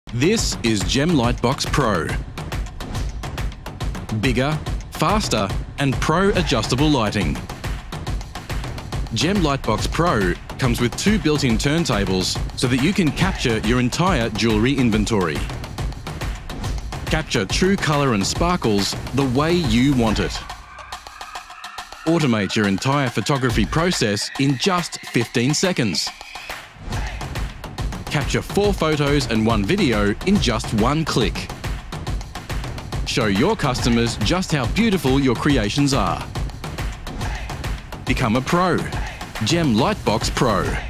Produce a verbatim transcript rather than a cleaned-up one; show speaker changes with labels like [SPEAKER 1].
[SPEAKER 1] This is GemLightbox Pro. Bigger, faster and pro adjustable lighting. GemLightbox Pro comes with two built-in turntables so that you can capture your entire jewellery inventory. Capture true colour and sparkles the way you want it. Automate your entire photography process in just fifteen seconds. Capture four photos and one video in just one click. Show your customers just how beautiful your creations are. Become a pro. GemLightbox Pro.